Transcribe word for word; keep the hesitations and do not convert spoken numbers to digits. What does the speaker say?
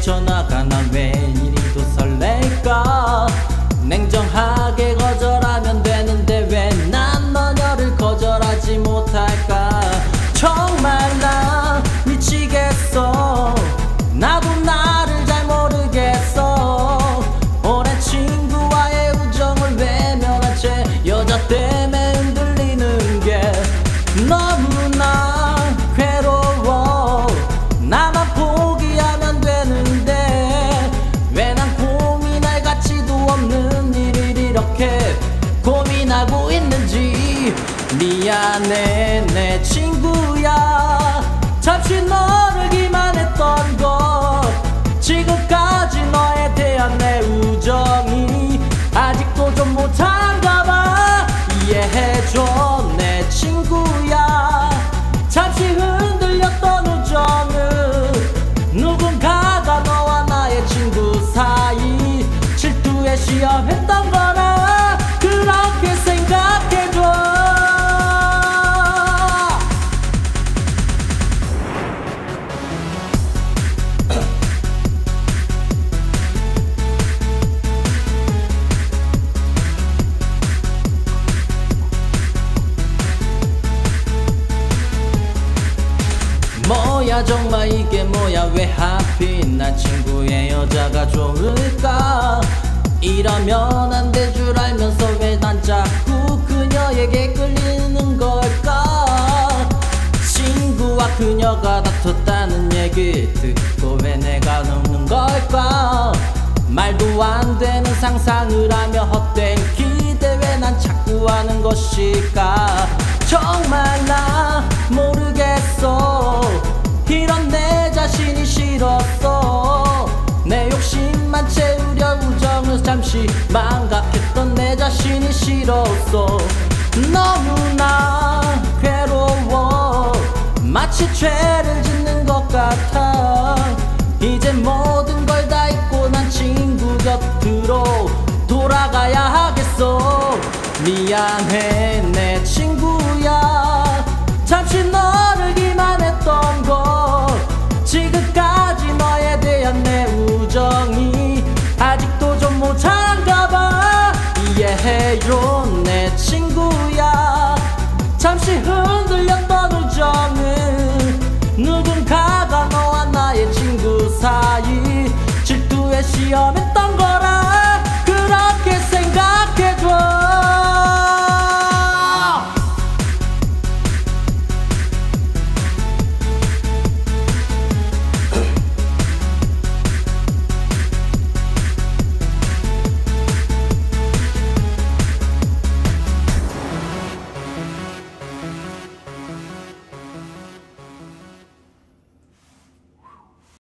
전화가 난 왜 이리도 설렐까. 냉정하게 거절하면 되는데 왜 난 너녀를 거절하지 못할까. 정말 나 미치겠어. 나도 나를 잘 모르겠어. 오랜 친구와의 우정을 외면한 채 여자 때문에 흔들리는 게 너무나 괴로워. 나만 포기하면 되는데 왜 난 고민할 가치도 없는 일을 이렇게 고민하고 있는지. 미안해 내 친구야. 잠시 너를 기만했던 것. 지금까지 너에 대한 내 우정이 아직도 좀 못한가 봐. 이해해줘 내 친구야. 잠시 흔들렸던 우정은 누군가가 너와 나의 친구 사이 질투에 시험했던 거라 그렇게 생각해줘. 뭐야 정말 이게 뭐야. 왜 하필 난 친구의 여자가 좋을까. 이러면 안 될 줄 알면서 왜 난 자꾸 그녀에게 끌리는 걸까. 친구와 그녀가 다퉜다는 얘기 듣고 왜 내가 눕는 걸까. 말도 안 되는 상상을 하며 헛된 기대 왜 난 자꾸 하는 것일까. 정말 나 모르겠어. 이런 내 자신이 싫었어. 내 욕심만 채우려 우정을 잠시 망각했던 내 자신이 싫었어. 너무나 괴로워. 마치 죄를 짓는 것 같아. 이제 모든 걸 다 잊고 난 친구 곁으로 돌아가야 하겠어. 미안해 내 친구야.